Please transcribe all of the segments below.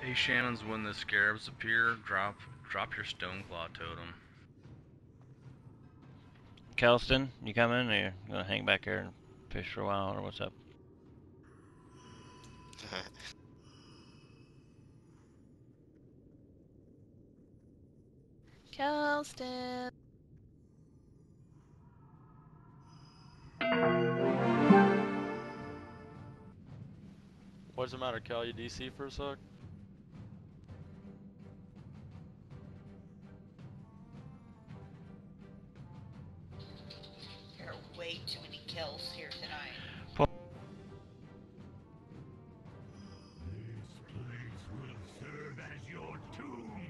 Hey Shannon's, when the scarabs appear, drop your Stoneclaw totem. Kelston, you coming, or you gonna hang back here and fish for a while, or what's up? Kelston. What's the matter, Cal? You DC for a sec? There are way too many kills here tonight. This place will serve as your tomb.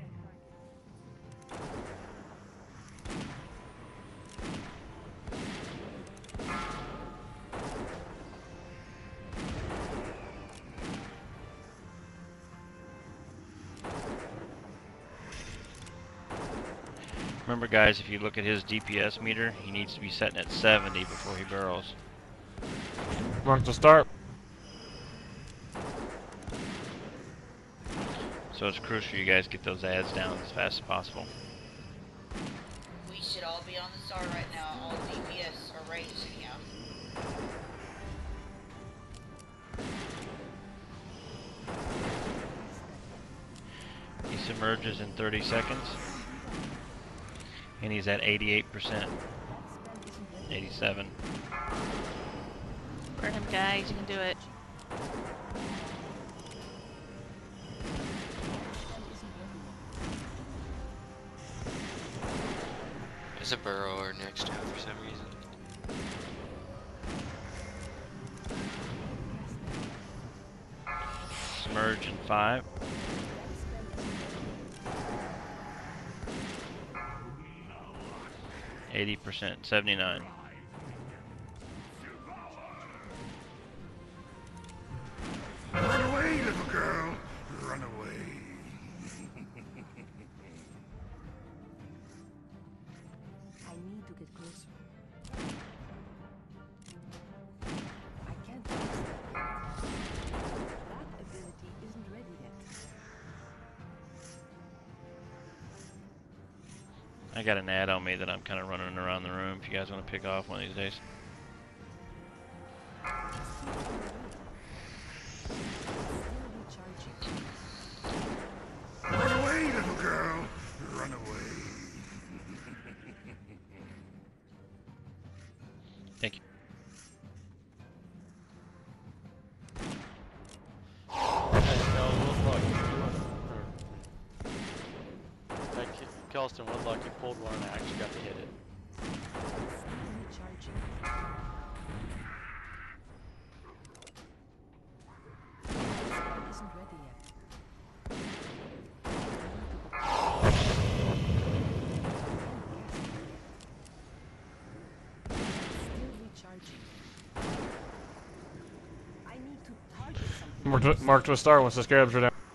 Remember, guys, if you look at his DPS meter, he needs to be setting at 70 before he burrows. Mark to start. So it's crucial you guys get those ads down as fast as possible. We should all be on the star right now. All DPS are ranged anyhow. He submerges in 30 seconds. And he's at 88%. 87. Burn him, guys. You can do it. There's a burrower next to him for some reason. Submerge in 5. %, 79. Run away, little girl. Run away. I need to get closer. I can't use that. That ability isn't ready yet. I got an ad on me that I'm kind of running around the room if you guys want to pick off one of these days. Run away, little girl. Run away. Thank you. Hey, Cal, what luck? Hey, Kelston, what luck? You pulled one and I actually got to hit it. Isn't ready yet. Still recharging. I need to target something. Mark to a star once the scarabs are down.